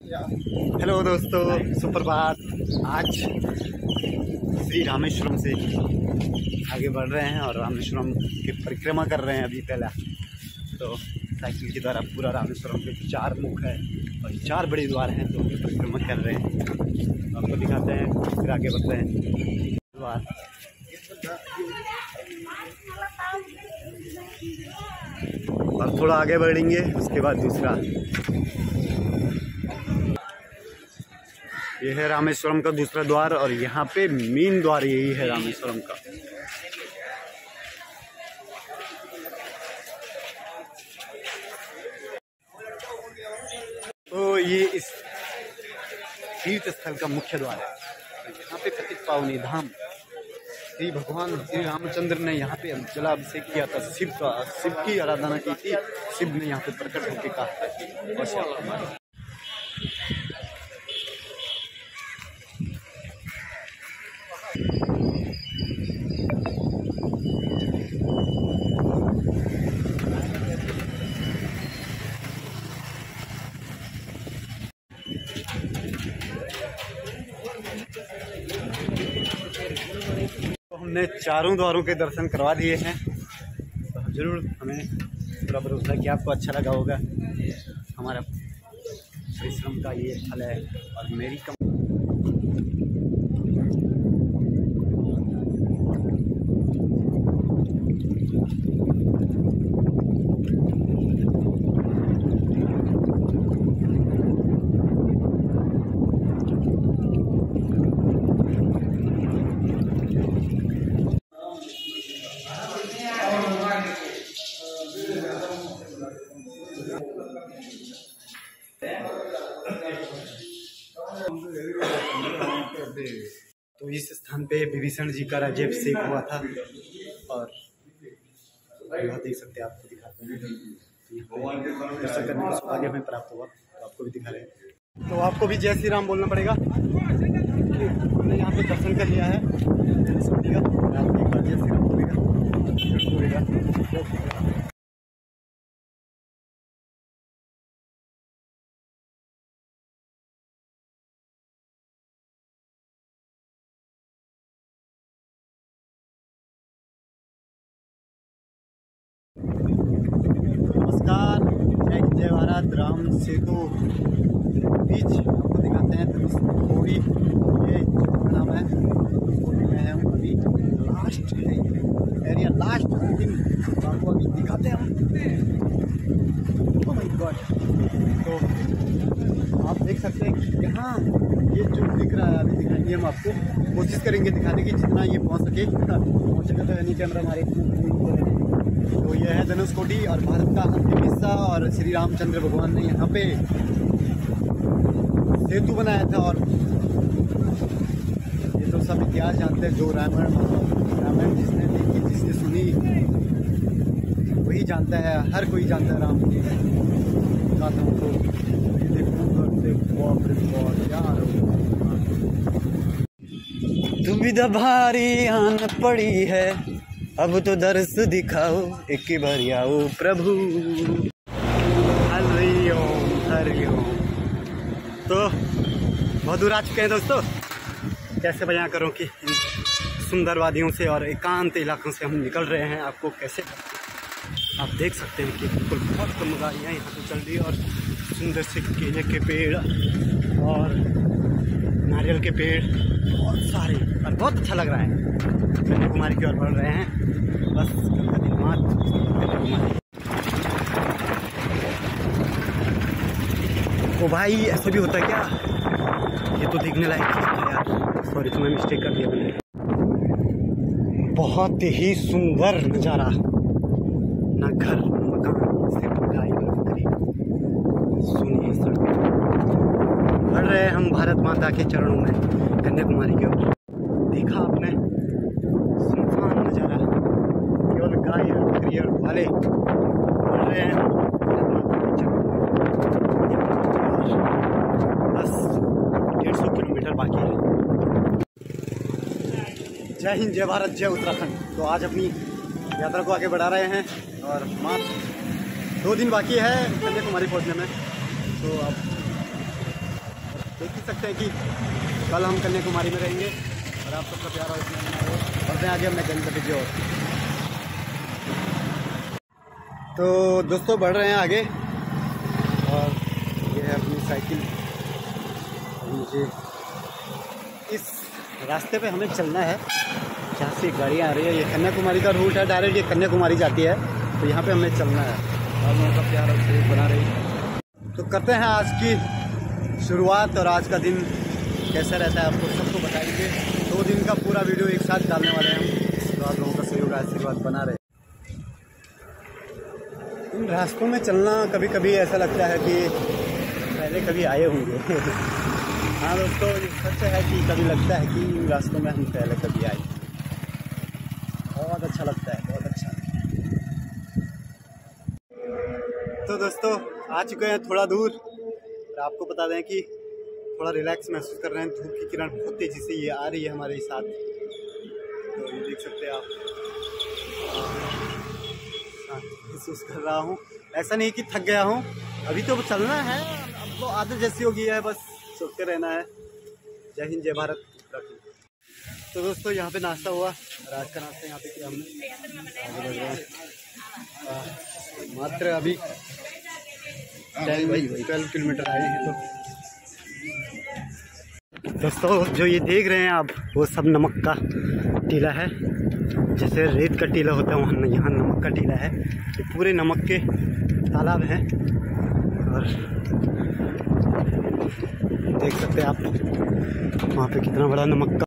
Hello दोस्तों, सुप्रभात। आज श्री रामेश्वरम से आगे बढ़ रहे हैं और रामेश्वरम की परिक्रमा कर रहे हैं। अभी पहला तो साइकिल के द्वारा पूरा रामेश्वरम के 4 मुख है और 4 बड़े द्वार हैं, तो परिक्रमा कर रहे हैं। आपको दिखाते हैं, फिर आगे बढ़ते हैं। द्वार और थोड़ा आगे बढ़ेंगे, उसके बाद दूसरा। ये है रामेश्वरम का दूसरा द्वार और यहाँ पे मेन द्वार यही है रामेश्वरम का। तो ये इस तीर्थ स्थल का मुख्य द्वार है। यहाँ पे पतित पावनी धाम श्री भगवान श्री रामचंद्र ने यहाँ पे जलाभिषेक किया था। शिव की आराधना की थी। शिव ने यहाँ पे प्रकट होकर कहा। तो हमने चारों द्वारों के दर्शन करवा दिए हैं। तो जरूर हमें पूरा भरोसा कि आपको अच्छा लगा होगा। हमारा परिश्रम का ये फल है और मेरी तो इस स्थान पे विभीषण जी का राज्याभिषेक हुआ था और यह देख सकते हैं, आपको दिखाते हैं। दर्शन करने का सौभाग्य हमें प्राप्त हुआ, तो आपको भी दिखा रहे हैं। तो आपको भी जय श्री राम बोलना पड़ेगा। हमने यहाँ पे दर्शन कर लिया है। आप एक बार जय श्री राम बोलेगा। नमस्कार, जय भारत। राम सेतु बीच आपको दिखाते हैं धनुषकोडी। ये नाम है धनुषकोडी में हम अभी लास्ट है एरिया, लास्ट अंतिम तो आपको अभी दिखाते हैं हम। Oh my God. तो आप देख सकते हैं कि यहाँ ये जो दिख रहा है अभी दिखाएंगे हम आपको। कोशिश करेंगे दिखाने की जितना ये पहुँच सके। पहुँचेगा तो यानी कैमरा हमारे। तो यह है धनुषकोडी और भारत का अंतिम हिस्सा। और श्री रामचंद्र भगवान ने यहाँ पे सेतु बनाया था। और ये तो सब इतिहास जानते हैं, जो रामायण जिसने देखी, जिसने सुनी, वही जानता है। हर कोई जानता है राम की गाथाओं को। ये देखो यार, दुविधा भारी आन पड़ी है, अब तो दर्श दिखाओ, एक बार आओ प्रभु। हरि ओम हरि ओम। तो बहुत दूर आ चुके हैं दोस्तों। कैसे बयां करूं कि सुंदर वादियों से और एकांत इलाकों से हम निकल रहे हैं। आपको कैसे आप देख सकते हैं कि बिल्कुल बहुत कम गाड़ियाँ यहाँ पे चल रही है और सुंदर से केले के पेड़ और नारियल के पेड़ बहुत सारे, और बहुत अच्छा लग रहा है। कन्याकुमारी की ओर बढ़ रहे हैं। बस गंगा दिन मात्र। ओ भाई, ऐसा भी होता है क्या? ये तो देखने लायक है यार। सॉरी, तो मैं मिस्टेक कर दिया मैंने। बहुत ही सुंदर नज़ारा, ना घर मकान, सिर्फ गाय और बकरी। सुनिए सड़क बढ़ रहे हैं हम भारत माता के चरणों में कन्याकुमारी की ओर। देखा आपने सुनसान नज़ारा, केवल गाय और बकरी और वाले बढ़ रहे हैं भारत माता के चरणों में। बस 150 किलोमीटर बाकी है। जय हिंद, जय भारत, जय उत्तराखंड। तो आज अपनी यात्रा को आगे बढ़ा रहे हैं और मात्र 2 दिन बाकी है कन्याकुमारी पहुंचने में। तो अब देख ही सकते हैं कि कल हम कन्याकुमारी में रहेंगे और आप सबका प्यार और बढ़ते हैं आगे हमने गणपति की ओर। तो दोस्तों बढ़ रहे हैं आगे और ये है अपनी साइकिल। मुझे इस रास्ते पे हमें चलना है जहाँ से गाड़ियाँ आ रही है। ये कन्याकुमारी का रूट है, डायरेक्ट ये कन्याकुमारी जाती है, तो यहाँ पे हमें चलना है और लोगों का प्यार और सहयोग बना रही। तो करते हैं आज की शुरुआत और आज का दिन कैसा रहता है आपको सबको बताएंगे। 2 दिन का पूरा वीडियो एक साथ डालने वाले हैं हम, तो आप लोगों का सहयोग आशीर्वाद बना रहे। इन रास्तों में चलना कभी कभी ऐसा लगता है कि पहले कभी आए होंगे। हाँ दोस्तों, ये सच है कि कभी लगता है कि इन रास्तों में हम पहले कभी आए। बहुत अच्छा लगता है, बहुत अच्छा। तो दोस्तों आ चुके हैं थोड़ा दूर और आपको बता दें कि थोड़ा रिलैक्स महसूस कर रहे हैं। धूप की किरण बहुत तेज़ी से ये आ रही है हमारे साथ, तो ये देख सकते हैं आप। महसूस कर रहा हूँ, ऐसा नहीं कि थक गया हूँ, अभी तो चलना है। अब वो आदत जैसी हो गई है, बस सोचते रहना है। जय हिंद, जय भारत। तो दोस्तों यहाँ पे नाश्ता हुआ और आज का नाश्ता यहाँ पे किया हमने। मात्र अभी 12 किलोमीटर आए हैं। तो दोस्तों जो ये देख रहे हैं आप, वो सब नमक का टीला है। जैसे रेत का टीला होता है, वहाँ यहाँ नमक का टीला है। ये पूरे नमक के तालाब हैं और देख सकते हैं आप वहाँ पे कितना बड़ा नमक